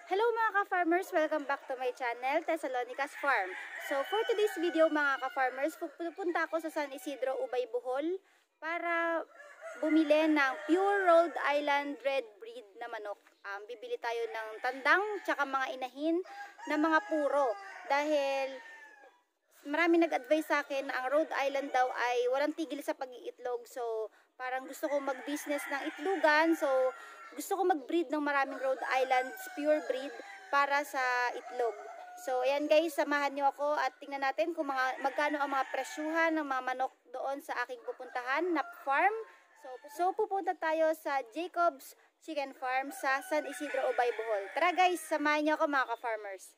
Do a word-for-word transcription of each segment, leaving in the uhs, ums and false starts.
Hello mga ka-farmers! Welcome back to my channel, Thessalonica's Farm. So for today's video mga ka-farmers, pupunta ako sa San Isidro, Ubay, Bohol para bumili ng pure Rhode Island red breed na manok. Um, bibili tayo ng tandang tsaka mga inahin na mga puro dahil marami nag-advise sa akin na ang Rhode Island daw ay walang tigil sa pag-iitlog. So parang gusto ko mag-business ng itlogan. So gusto ko mag-breed ng maraming Rhode Island pure breed para sa itlog. So ayan guys, samahan niyo ako at tingnan natin kung mga, magkano ang mga presyuhan ng mga manok doon sa aking pupuntahan na farm. So, so pupunta tayo sa Jacob's Chicken Farm sa San Isidro, Ubay, Bohol. Tara guys, samahan niyo ako mga ka-farmers.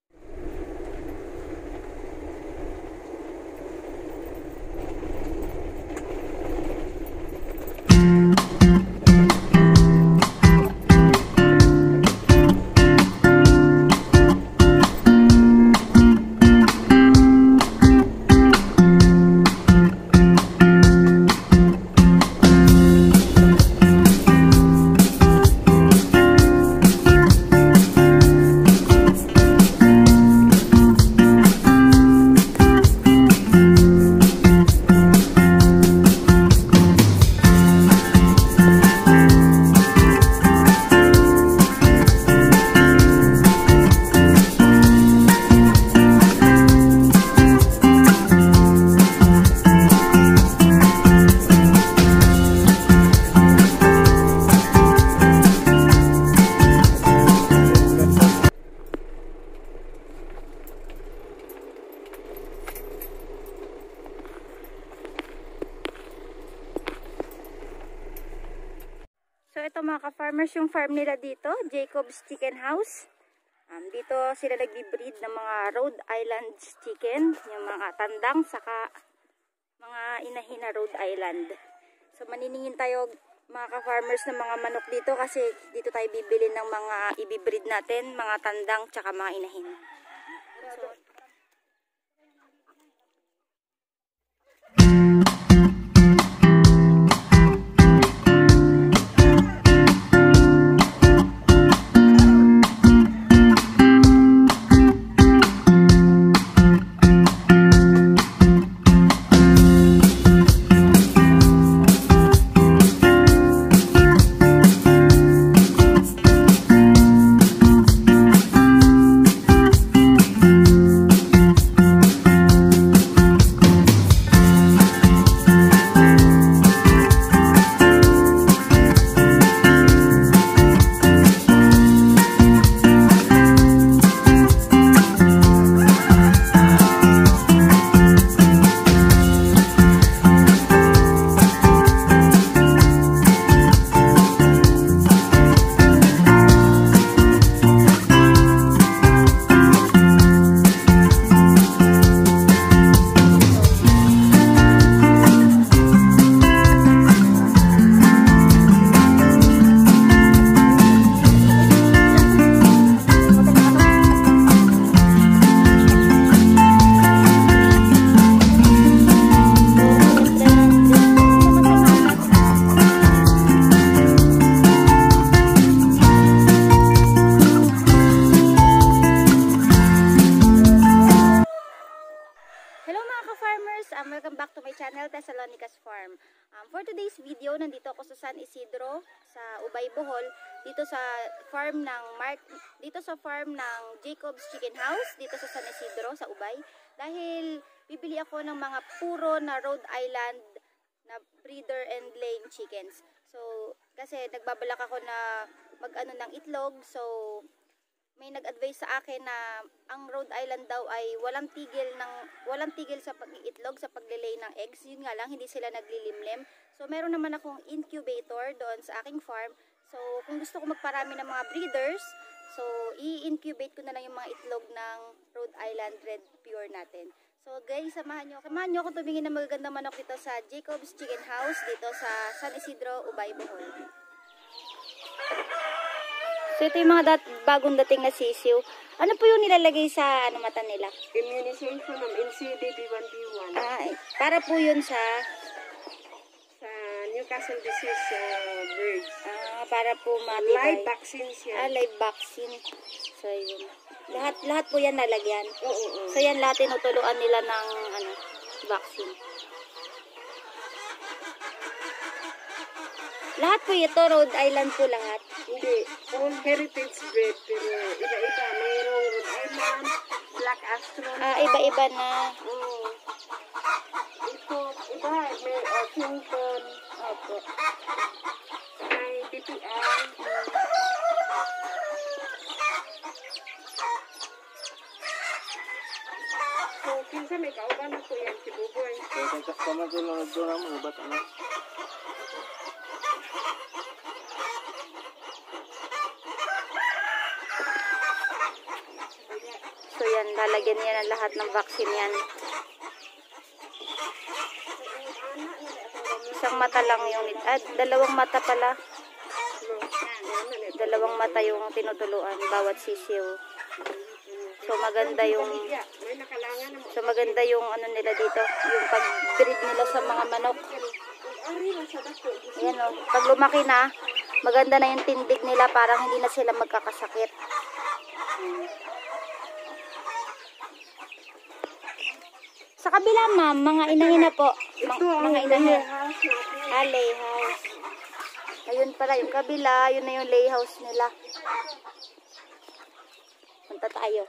So ito mga ka-farmers, yung farm nila dito, Jacob's Chicken House. Um, dito sila nag-breed ng mga Rhode Island chicken, yung mga tandang saka mga inahin na Rhode Island. So maniningin tayo mga ka-farmers ng mga manok dito kasi dito tayo bibili ng mga i-breed natin, mga tandang tsaka mga inahin. So, Um, welcome back to my channel, Thessalonica's Farm. Um, for today's video, nandito ako sa San Isidro, sa Ubay, Bohol, dito sa farm ng Mark, dito sa farm ng Jacob's Chicken House, dito sa San Isidro, sa Ubay. Dahil bibili ako ng mga puro na Rhode Island na breeder and laying chickens. So, kasi nagbabalak ako na mag-ano ng itlog, so may nag-advise sa akin na ang Rhode Island daw ay walang tigil ng walang tigil sa pag-iitlog, sa paglilay ng eggs. Yun nga lang, hindi sila naglilimlim. So meron naman akong incubator doon sa aking farm. So kung gusto ko magparami ng mga breeders, so i-incubate ko na lang yung mga itlog ng Rhode Island Red Pure natin. So guys, samahan nyo, samahan nyo ako tumingin ng magagandang manok dito sa Jacob's Chicken House dito sa San Isidro, Ubay, Bohol. So ito yung mga dat bagong dating na sisiw. Ano po yung nilalagay sa ano mata nila? Immunization ng N C D B one B one. Ah, para po yun sa Sa Newcastle disease uh, birds. Ah, para po matibay. Live vaccines yan. Ah, live vaccine. So, yun. Lahat, lahat po yan nalagyan. Oo, oo. So, yan lahat tinutuluan nila ng ano, vaccine. Lahat po ito, Rhode Island po lahat. Hindi, all heritage breed, pero iba-iba. Mayroong Rhode Island, Black Astron. Ah, iba-iba na. Oo. Ito, iba, may Washington. Opo. May B P I. So, kinsa may kauban na po yan, si Buboy. Kung customer ko lang doon ang mga bata na. So, yan, lalagyan niya ng lahat ng vaccine yan. Isang mata lang yung, ah, dalawang mata pala. Dalawang mata yung tinutuluan, bawat sisiw. So, maganda yung, May nakalangan na mo. so, maganda yung ano nila dito, yung pag-breed nila sa mga manok. Ari na sa dako. Ayan o, pag lumaki na, maganda na yung tindig nila, parang hindi na sila magkakasakit. Sa kabila, ma'am, mga inahin na po. Ma- Ito ang mga inahin. house natin. Ah, lay house. Ayun pala, yung kabila, yun na yung lay house nila. Punta tayo.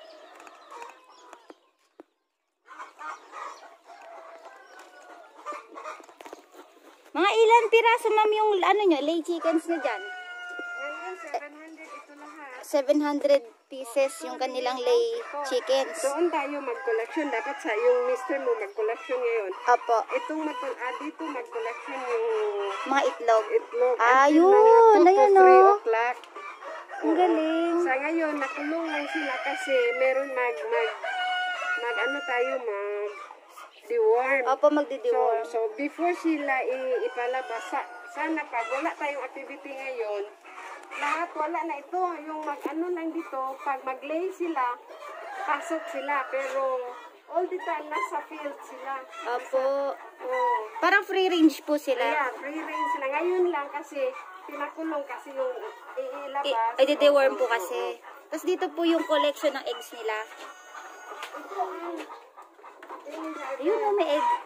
Mga ilan piraso, ma'am, yung ano nyo, lay chickens nyo dyan? Ngayon, seven hundred ito lahat. seven hundred pieces yung kanilang lay chickens. Doon tayo mag-collection. Dapat sa yung mister mo mag-collection ngayon. Opo, Itong mag ah, dito mag-collection yung mga itlog. itlog. Ah, Until yun. mga two to Ayan, three oh. o'clock. Ang galing. Sa ngayon, nakulong lang sila kasi meron mag, mag, mag ano tayo, mag deworm. Opo, So, magdidiworm. so before sila i- ipalabas, sa, sana pag wala tayong activity ngayon, lahat wala na ito. Yung mag-ano lang dito, pag mag-lay sila, pasok sila. Pero all the time, nasa field sila. Opo. Oh. Parang free range po sila. Kaya, free range sila. Ngayon lang kasi, pinakulong kasi yung iilabas. I- i-deworm po kasi. Tapos dito po yung collection ng eggs nila. Ito ang Ayun o, may egg.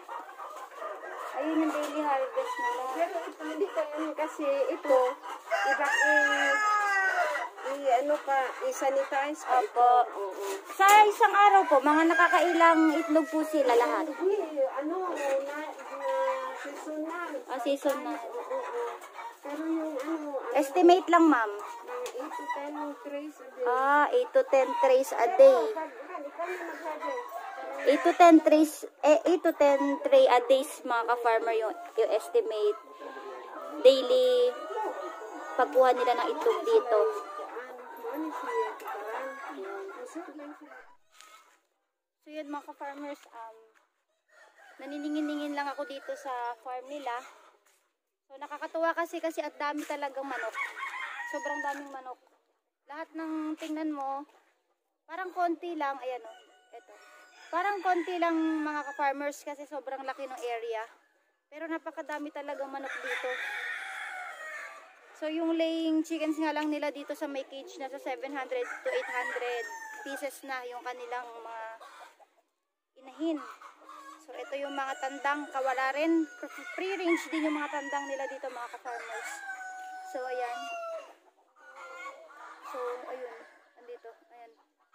Ayun yung daily harvest nila. Pero ito, hindi ko yun kasi ito, iba i, i ano pa, i-sanitize pa ito. Opo. Oo. Sa isang araw po, mga nakakailang itlog po sila lahat. Hindi, ano, na, na seasonal. Ah, seasonal. Oo, oo. Pero yung ano, ano Estimate lang, ma'am. mga eight to ten trays a day. Ah, eight to ten trays a day. Pero, pag, han, ikaw na mag-harvest. eight to ten trays, eh, eight to ten tray a days, mga ka-farmer, yung, yung estimate. Daily pagkuha nila ng itlog dito. Ano siya, parang, usap lang siya. So yun, mga ka-farmers, um, naniningin-ningin lang ako dito sa farm nila. So nakakatuwa kasi kasi at dami talagang manok. Sobrang daming manok. Lahat ng tingnan mo, parang konti lang, ayan o, eto. Parang konti lang mga ka-farmers kasi sobrang laki ng area. Pero napakadami talagang manok dito. So yung laying chickens nga lang nila dito sa may cage na sa seven hundred to eight hundred pieces na yung kanilang mga inahin. So ito yung mga tandang kawala rin. Free range din yung mga tandang nila dito mga ka-farmers. So ayan. So ayun. Andito. Ayan.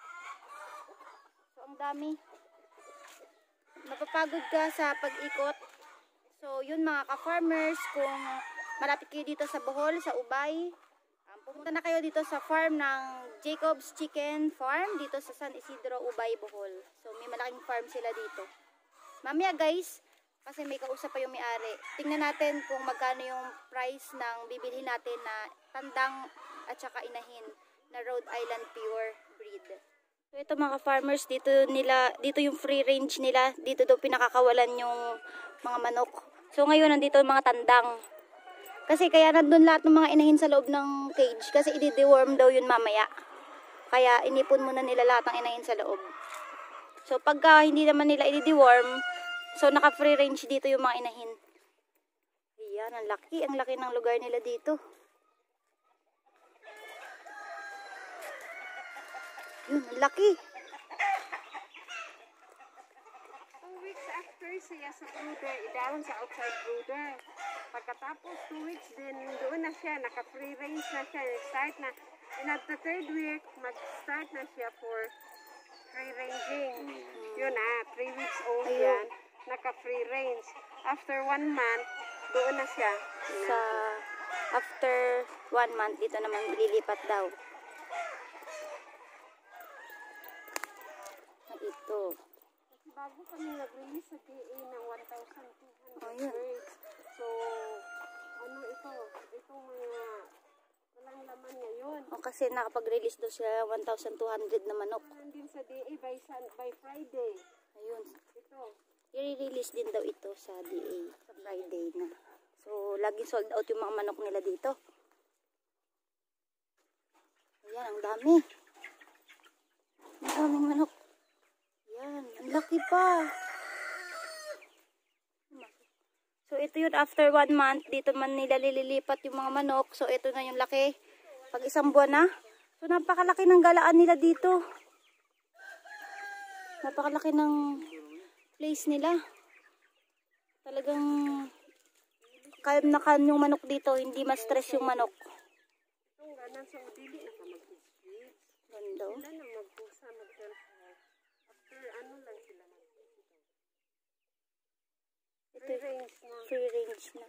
So ang dami. Mapapagod ka sa pag-ikot. So yun mga ka-farmers, kung malapit kayo dito sa Bohol, sa Ubay, um, pumunta na kayo dito sa farm ng Jacob's Chicken Farm dito sa San Isidro, Ubay, Bohol. So may malaking farm sila dito. Mamaya guys, kasi may kausap pa yung may-ari, tingnan natin kung magkano yung price ng bibilhin natin na tandang at saka inahin na Rhode Island Pure Breed. So ito mga farmers, dito nila, dito yung free range nila, dito daw pinakakawalan yung mga manok. So ngayon nandito yung mga tandang. Kasi kaya nandun lahat ng mga inahin sa loob ng cage kasi i-deworm daw yun mamaya. Kaya inipon muna nila lahat ng inahin sa loob. So pagka hindi naman nila i-deworm, so naka free range dito yung mga inahin. Ayan, ang laki. Ang laki ng lugar nila dito. Yun, ang laki. Two weeks after siya sa brooder, idaon sa outside brooder. Pagkatapos two weeks din, doon na siya, naka-free range na siya. Start na, in at the third week, mag-start na siya for free ranging. Yun ah, three weeks old yan, naka-free range. After one month, doon na siya. Sa after one month, dito naman lilipat daw. Ah, ito. Kasi bago kami nag-release sa D A ng one thousand two hundred Oh, yun. birds. So, ano ito? Itong mga walang laman ngayon. O kasi nakapag-release daw siya one thousand two hundred na manok. Nandun sa D A by, sun, by Friday. Ayun. Ito. I-release din daw ito sa D A sa Friday na. So, laging sold out yung mga manok nila dito. Ayan, ang dami. Ang daming manok. Ayan, ang laki pa. So, ito yun after one month. Dito man nila lililipat yung mga manok. So, ito na yung laki. Pag isang buwan na. So, napakalaki ng galaan nila dito. Napakalaki ng place nila. Talagang kayam na kan yung manok dito. Hindi ma-stress yung manok. Itong ganan sa udili na ka mag-feed. Ganda. Sila na magpusa, mag-self-work. After ano lang sila mag-feed. Ito Free range na. free range na.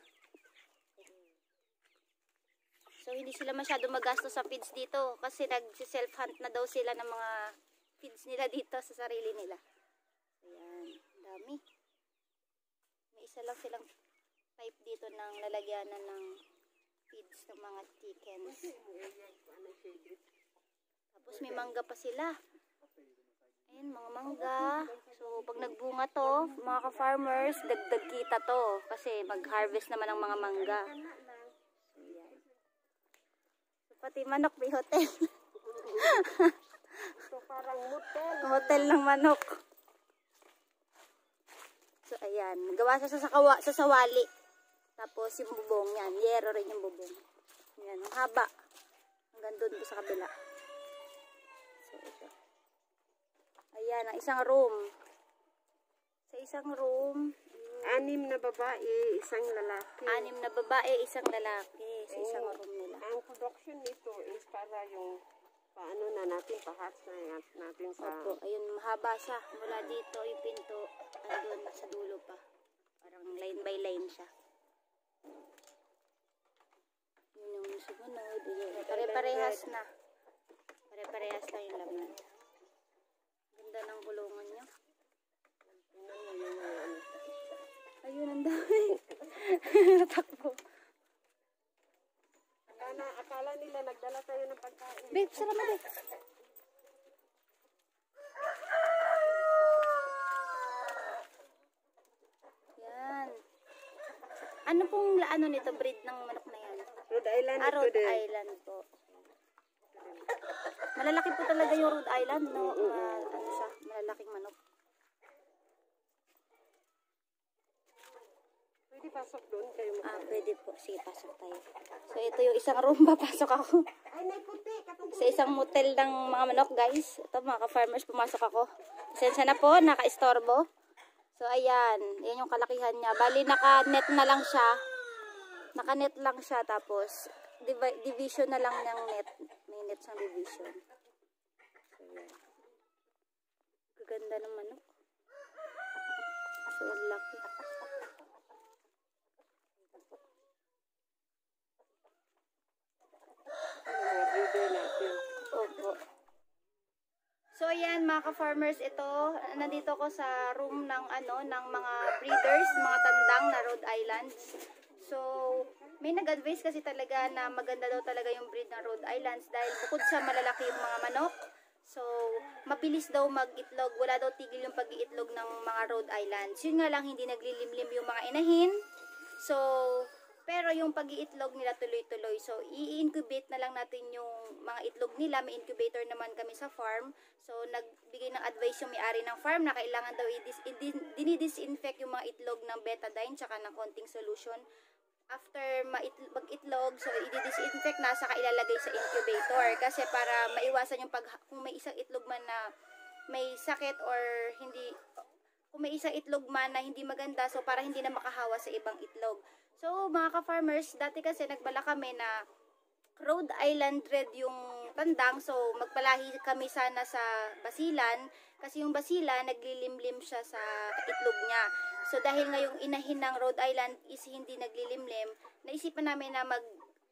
So, hindi sila masyado magastos sa feeds dito. Kasi nag-self-hunt na daw sila ng mga feeds nila dito sa sarili nila. Ayan. Dami. May isa lang silang type dito ng lalagyanan ng feeds ng mga chickens. Tapos may mangga pa sila. Ayan, mga mangga. So, pag nagbunga to, mga ka-farmers, dagdag kita to. Kasi mag-harvest naman ang mga mangga. So, yan. So, pati manok may hotel. So, parang motel. Hotel ng manok. So, ayan. Gawa siya sa, kawa, sa sawali. Tapos, yung bubong yan. Yero rin yung bubong. Yan, ang haba. Hanggang doon sa kabila. So, ito. Ayan, ang isang room. Sa isang room, Anim na babae, isang lalaki. anim na babae, isang lalaki. Sa isang room nila. Ang production nito is para yung paano na natin, pahatch na natin sa... Opo, ayun, mahaba siya. Mula dito, yung pinto, andun sa dulo pa. Parang line by line siya. Yun yung sumunod. Yun. Pare-parehas na. Pare-parehas lang yung laman. Ganda ng kulungan niya. Ayun, ang dami. Natakbo. Akala, akala nila nagdala tayo ng pagkain. Babe, sarap mo, babe. Yan. Ano pong ano nito, breed ng manok na yan? Rhode Island Ah, ito Rhode din. Island po. Malalaki po talaga yung Rhode Island, no? Ma, ano siya, malalaking manok. Pwede pasok doon kayo mo. Ah, pwede po. Sige, pasok tayo. So, ito yung isang room, papasok ako. Ay, may puti. Katong Sa isang motel ng mga manok, guys. Ito, mga ka-farmers, pumasok ako. Pasensya na po, naka-istorbo. So, ayan. Yan yung kalakihan niya. Bali, naka-net na lang siya. Naka-net lang siya. Tapos, divi- division na lang ng net. May net siyang division. So, yan. Gaganda ng manok. So, ang laki. mga breeder natin. Opo. So, ayan mga ka-farmers, ito, nandito ko sa room ng ano, ng mga breeders, mga tandang na Rhode Islands. So, may nag-advise kasi talaga na maganda daw talaga yung breed ng Rhode Islands dahil bukod sa malalaki yung mga manok, so, mabilis daw mag-itlog. Wala daw tigil yung pag-iitlog ng mga Rhode Islands. Yun nga lang, hindi naglilimlim yung mga inahin. So, pero yung pag-iitlog nila tuloy-tuloy. So, i-incubate na lang natin yung mga itlog nila. May incubator naman kami sa farm. So, nagbigay ng advice yung may-ari ng farm na kailangan daw i-dis- i-din- dinidisinfect yung mga itlog ng betadine tsaka ng konting solution after mait- mag-itlog, so i-disinfect na, saka ilalagay sa incubator. Kasi para maiwasan yung pag, kung may isang itlog man na may sakit or hindi, kung may isang itlog man na hindi maganda, so para hindi na makahawa sa ibang itlog. So mga ka-farmers, dati kasi nagbala kami na Rhode Island Red yung tandang, so magpalahi kami sana sa basilan, kasi yung basila naglilimlim siya sa itlog niya. So dahil ngayong inahin ng Rhode Island is hindi naglilimlim, naisipan namin na mag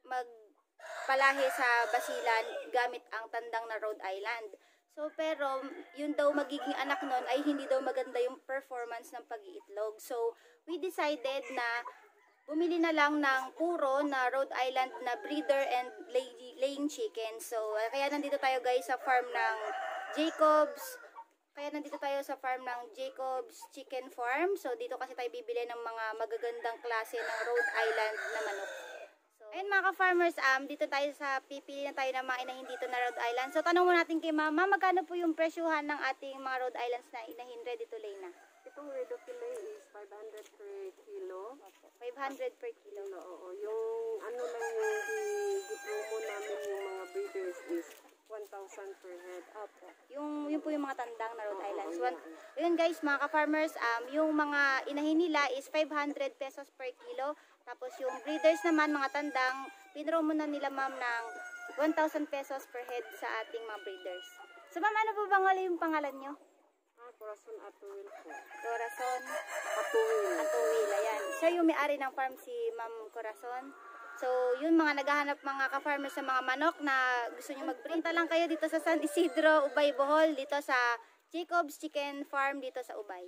magpalahi sa basilan gamit ang tandang na Rhode Island. So pero yun daw magiging anak nun ay hindi daw maganda yung performance ng pag-iitlog. So we decided na bumili na lang ng puro na Rhode Island na breeder and lay, laying chicken. So kaya nandito tayo guys sa farm ng Jacobs. Kaya nandito tayo sa farm ng Jacobs Chicken Farm. So, dito kasi tayo bibili ng mga magagandang klase ng Rhode Island na manok. So, ayun mga ka-farmers, um, dito tayo sa pipili na tayo ng mga inahin dito na Rhode Island. So, tanong mo natin kay Mama, magkano po yung presyuhan ng ating mga Rhode Islands na inahin ready to lay na? Itong ready to lay is five hundred per kilo. five hundred per kilo. Oo, oo. Yung ano lang yung gi-promo namin yung mga breeders is one thousand per head. Opo. Yung, yun po yung mga tandang na Rhode Oo, Islands. oo, One, yan. yun guys, mga ka-farmers, um, yung mga inahin nila is five hundred pesos per kilo. Tapos yung breeders naman, mga tandang, pinromo na nila ma'am ng one thousand pesos per head sa ating mga breeders. So ma'am, ano po bang wala yung pangalan nyo? Ah, Corazon Atuil po. Corazon Atuil. Atuil, ayan. Siya yung may-ari ng farm, si Ma'am Corazon. So, yun mga naghahanap mga ka-farmers sa mga manok na gusto nyo mag-printa lang kayo dito sa San Isidro, Ubay, Bohol, dito sa Jacobs Chicken Farm dito sa Ubay.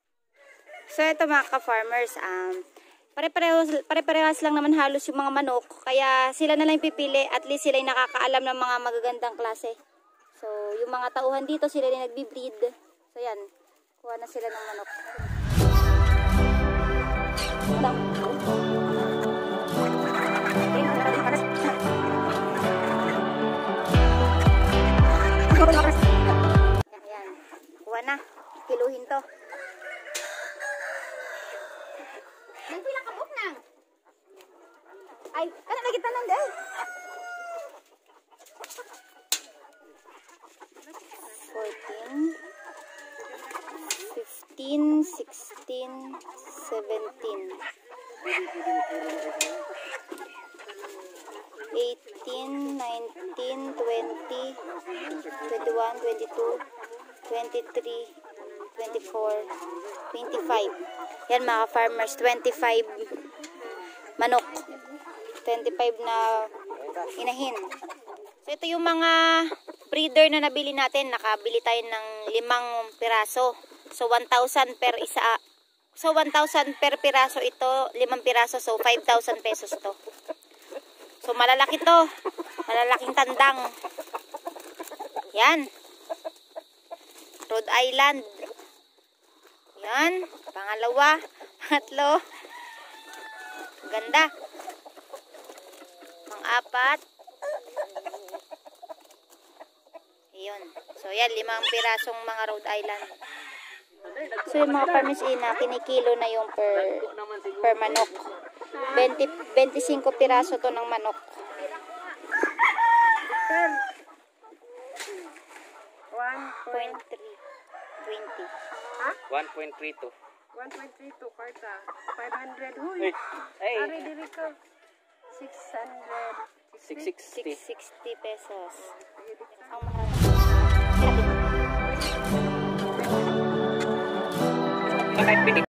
So, ito mga ka-farmers, um, pare-parehas, pare-parehas lang naman halos yung mga manok, kaya sila na lang pipili, at least sila yung nakakaalam ng mga magagandang klase. So, yung mga tauhan dito, sila rin nagbi-breed. So, yan, kuha na sila ng manok. Ayan, kuha na. Kiluhin to. Nagpila ka buk nang. Ay, ano lagi tanan day? fourteen, fifteen, sixteen, seventeen, eighteen, nineteen, twenty, twenty-one, twenty-two, twenty-three, twenty-four, twenty-five. Yan mga farmers, twenty-five manok. twenty-five na inahin. So ito yung mga breeder na nabili natin. Nakabili tayo ng limang piraso. So one thousand per isa. So one thousand per piraso ito, limang piraso. So five thousand pesos to. So malalaki to. Malalaking tandang. Yan. Rhode Island. Yan. Pangalawa. Pangatlo. Ganda. Pang-apat. Ayun. So yan, limang pirasong mga Rhode Island. So yung mga farmers ina, kinikilo na yung per, per manok. twenty, twenty-five piraso to ng manok. one point three. twenty. Ha? one point three two. one point three two karta. five hundred. Huy. Hey, Ari diri ka. six hundred. six sixty. six sixty pesos. Ang mahal.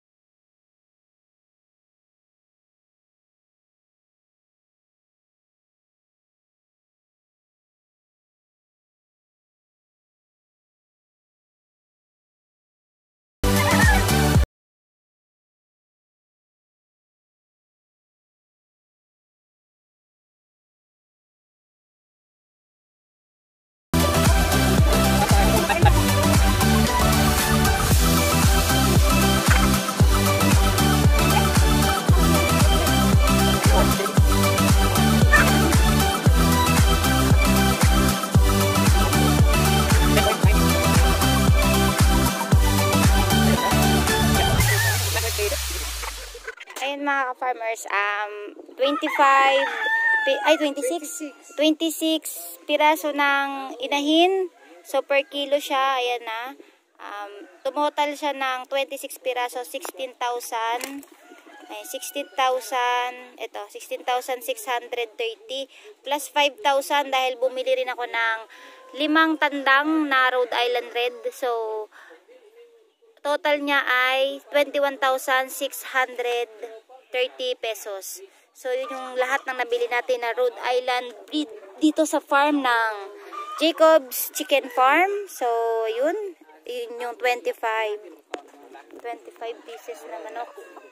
mga ka-farmers, um, twenty-five, pi- ay twenty-six, twenty-six piraso ng inahin. So, per kilo siya, ayan na. Um, tumotal siya ng twenty-six piraso, sixteen thousand. Ay, sixteen thousand, ito, sixteen thousand six hundred thirty. Plus five thousand dahil bumili rin ako ng limang tandang na Rhode Island Red. So, total niya ay twenty-one thousand six hundred thirty pesos. So, yun yung lahat ng nabili natin na Rhode Island breed dito sa farm ng Jacob's Chicken Farm. So, yun. Yun yung twenty-five. twenty-five pieces na manok.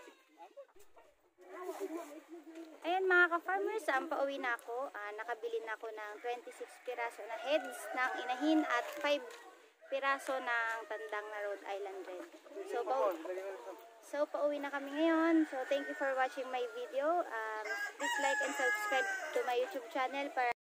Ayan mga ka-farmers, um, pauwi na ako. Uh, nakabili na ako ng twenty-six piraso na heads ng inahin at five piraso ng tandang na Rhode Island Red. So, pa so pauwi na kami ngayon. So, thank you for watching my video. Um, please like and subscribe to my YouTube channel para